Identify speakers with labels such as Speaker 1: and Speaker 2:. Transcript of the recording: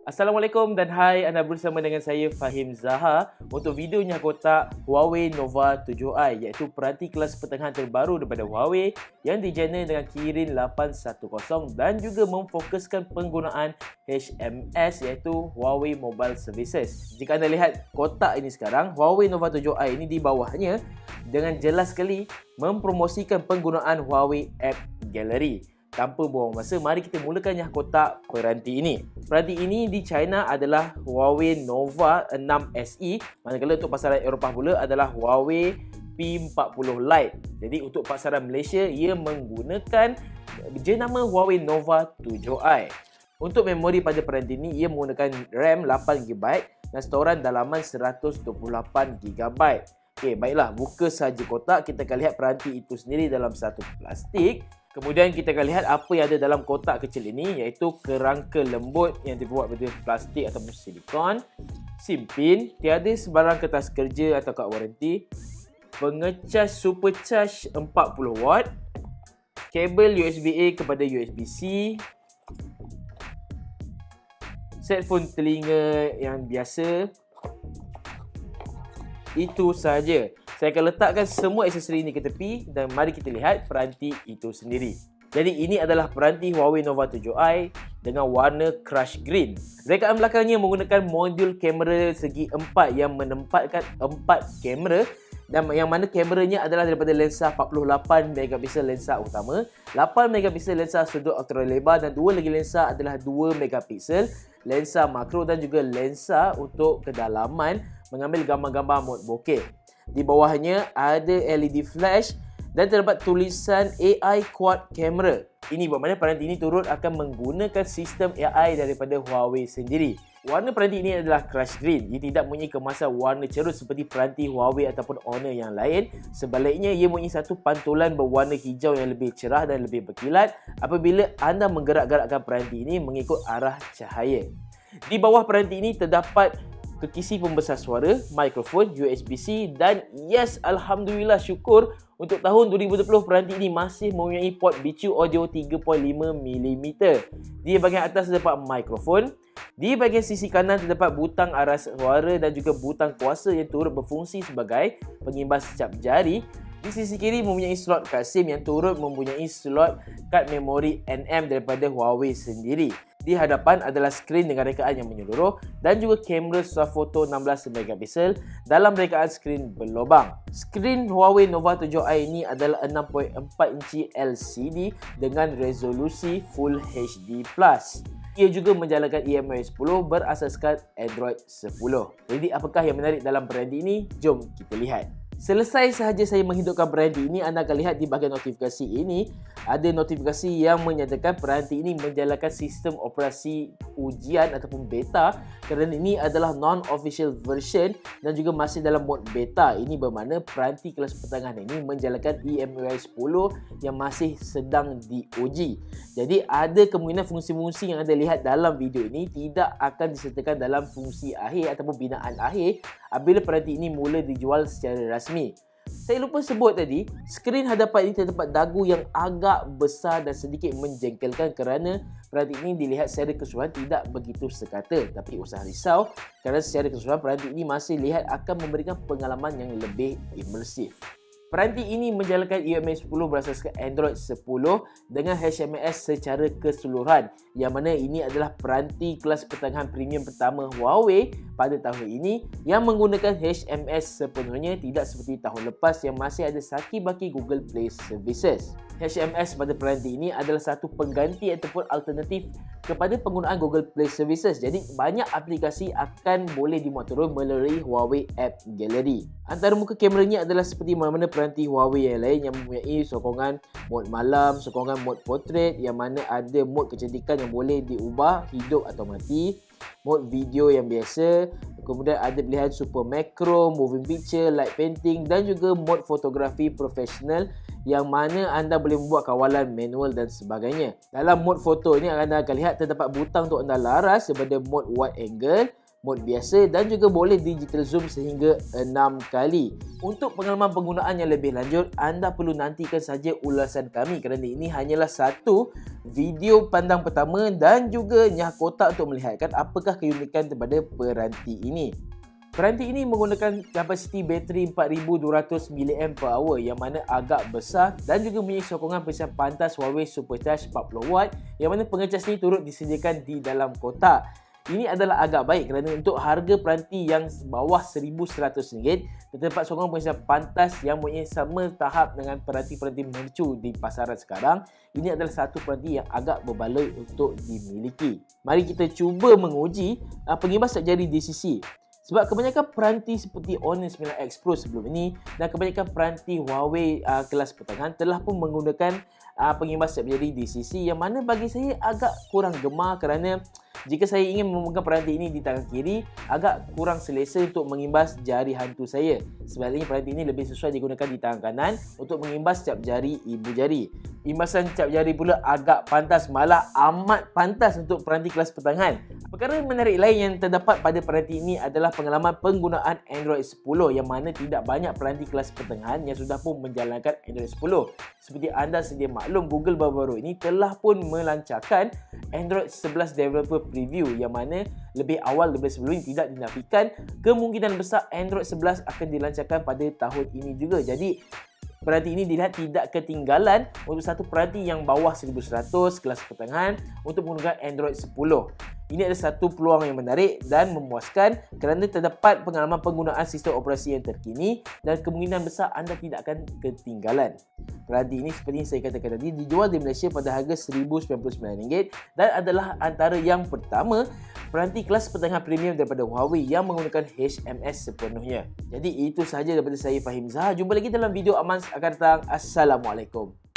Speaker 1: Assalamualaikum dan hai, anda bersama dengan saya Fahim Zaha untuk videonya kotak Huawei Nova 7i, iaitu peranti kelas pertengahan terbaru daripada Huawei yang dijana dengan Kirin 810 dan juga memfokuskan penggunaan HMS iaitu Huawei Mobile Services. Jika anda lihat kotak ini sekarang, Huawei Nova 7i ini di bawahnya dengan jelas sekali mempromosikan penggunaan Huawei App Gallery. Tanpa buang masa, mari kita mulakan kotak peranti ini. Peranti ini di China adalah Huawei Nova 6 SE, manakala untuk pasaran Eropah pula adalah Huawei P40 Lite. Jadi untuk pasaran Malaysia, ia menggunakan jenama Huawei Nova 7i. Untuk memori pada peranti ini, ia menggunakan RAM 8GB dan storan dalaman 128GB. Okey, baiklah, buka saja kotak. Kita akan lihat peranti itu sendiri dalam satu plastik. Kemudian kita akan lihat apa yang ada dalam kotak kecil ini, iaitu kerangka lembut yang dibuat dari plastik ataupun silikon, SIM pin, tiada sebarang kertas kerja atau kad waranti, pengecas supercharge 40W, kabel USB-A kepada USB-C, set phone telinga yang biasa. Itu sahaja. Saya akan letakkan semua aksesori ini ke tepi dan mari kita lihat peranti itu sendiri. Jadi ini adalah peranti Huawei Nova 7i dengan warna crush green. Rekaan belakangnya menggunakan modul kamera segi 4 yang menempatkan 4 kamera, dan yang mana kameranya adalah daripada lensa 48MP lensa utama, 8MP lensa sudut ultra lebar dan dua lagi lensa adalah 2MP lensa makro dan juga lensa untuk kedalaman mengambil gambar-gambar mode bokeh. Di bawahnya ada LED flash dan terdapat tulisan AI Quad Camera. Ini bermakna peranti ini turut akan menggunakan sistem AI daripada Huawei sendiri. Warna peranti ini adalah crush green. Ia tidak mempunyai kemasan warna cerut seperti peranti Huawei ataupun Honor yang lain. Sebaliknya, ia mempunyai satu pantulan berwarna hijau yang lebih cerah dan lebih berkilat apabila anda menggerak-gerakkan peranti ini mengikut arah cahaya. Di bawah peranti ini terdapat kekisi pembesar suara, mikrofon, USB-C dan yes, alhamdulillah syukur untuk tahun 2020 peranti ini masih mempunyai port bicu audio 3.5mm. Di bahagian atas terdapat mikrofon. Di bahagian sisi kanan terdapat butang arah suara dan juga butang kuasa yang turut berfungsi sebagai pengimbas cap jari. Di sisi kiri mempunyai slot kad SIM yang turut mempunyai slot kad memori NM daripada Huawei sendiri. Di hadapan adalah skrin dengan rekaan yang menyeluruh dan juga kamera swafoto 16MP dalam rekaan skrin berlubang. Skrin Huawei Nova 7i ini adalah 6.4 inci LCD dengan resolusi Full HD+. Ia juga menjalankan eMUI 10 berasaskan Android 10. Jadi apakah yang menarik dalam peranti ini? Jom kita lihat. Selesai sahaja saya menghidupkan peranti ini, anda akan lihat di bahagian notifikasi ini ada notifikasi yang menyatakan peranti ini menjalankan sistem operasi ujian ataupun beta, kerana ini adalah non-official version dan juga masih dalam mode beta. Ini bermakna peranti kelas pertengahan ini menjalankan eMUI 10 yang masih sedang diuji. Jadi ada kemungkinan fungsi-fungsi yang anda lihat dalam video ini tidak akan disertakan dalam fungsi akhir ataupun binaan akhir apabila peranti ini mula dijual secara rasmi. Saya lupa sebut tadi, skrin hadapan ini terdapat dagu yang agak besar dan sedikit menjengkelkan kerana peranti ini dilihat secara keseluruhan tidak begitu sekata. Tapi usah risau kerana secara keseluruhan peranti ini masih lihat akan memberikan pengalaman yang lebih imersif. Peranti ini menjalankan eMUI 10 berasaskan Android 10 dengan HMS secara keseluruhan, yang mana ini adalah peranti kelas pertengahan premium pertama Huawei pada tahun ini yang menggunakan HMS sepenuhnya, tidak seperti tahun lepas yang masih ada saki-baki Google Play Services. HMS pada peranti ini adalah satu pengganti ataupun alternatif kepada penggunaan Google Play Services. Jadi banyak aplikasi akan boleh dimuat turun melalui Huawei App Gallery. Antara muka kameranya adalah seperti mana-mana peranti Huawei yang lain yang mempunyai sokongan mod malam, sokongan mod portrait yang mana ada mod kecantikan yang boleh diubah hidup atau mati, mod video yang biasa, kemudian ada pilihan super macro, moving picture, light painting dan juga mod fotografi profesional yang mana anda boleh membuat kawalan manual dan sebagainya. Dalam mod foto ini anda akan lihat terdapat butang untuk anda laras daripada mod wide angle, mod biasa dan juga boleh digital zoom sehingga 6 kali. Untuk pengalaman penggunaan yang lebih lanjut, anda perlu nantikan saja ulasan kami kerana ini hanyalah satu video pandang pertama dan juga nyah kotak untuk melihatkan apakah keunikan daripada peranti ini. Peranti ini menggunakan kapasiti bateri 4200 mAh yang mana agak besar dan juga mempunyai sokongan pengisian pantas Huawei Supercharge 40W yang mana pengecas ini turut disediakan di dalam kotak. Ini adalah agak baik kerana untuk harga peranti yang bawah RM1,100 terdapat sokongan pengisian pantas yang mempunyai sama tahap dengan peranti-peranti mercu di pasaran sekarang. Ini adalah satu peranti yang agak berbaloi untuk dimiliki. Mari kita cuba menguji pengimbas cap jari DCC. Sebab kebanyakan peranti seperti Honor 9X Pro sebelum ini dan kebanyakan peranti Huawei kelas pertengahan telah pun menggunakan pengimbas cap jari DCC yang mana bagi saya agak kurang gemar kerana jika saya ingin memegang peranti ini di tangan kiri, agak kurang selesa untuk mengimbas jari hantu saya. Sebaliknya peranti ini lebih sesuai digunakan di tangan kanan untuk mengimbas cap jari ibu jari. Imbasan cap jari pula agak pantas, malah amat pantas untuk peranti kelas pertengahan. Perkara menarik lain yang terdapat pada peranti ini adalah pengalaman penggunaan Android 10 yang mana tidak banyak peranti kelas pertengahan yang sudah pun menjalankan Android 10. Seperti anda sedia maklum, Google baru-baru ini telah pun melancarkan Android 11 Developer Preview yang mana lebih awal daripada sebelum ini tidak dinafikan kemungkinan besar Android 11 akan dilancarkan pada tahun ini juga. Jadi peranti ini dilihat tidak ketinggalan untuk satu peranti yang bawah 1100 kelas pertengahan untuk menggunakan Android 10. Ini adalah satu peluang yang menarik dan memuaskan kerana terdapat pengalaman penggunaan sistem operasi yang terkini dan kemungkinan besar anda tidak akan ketinggalan. Peranti ini seperti yang saya katakan tadi dijual di Malaysia pada harga RM1,099 dan adalah antara yang pertama peranti kelas pertengahan premium daripada Huawei yang menggunakan HMS sepenuhnya. Jadi itu sahaja daripada saya, Fahim Zahar. Jumpa lagi dalam video aman akan datang. Assalamualaikum.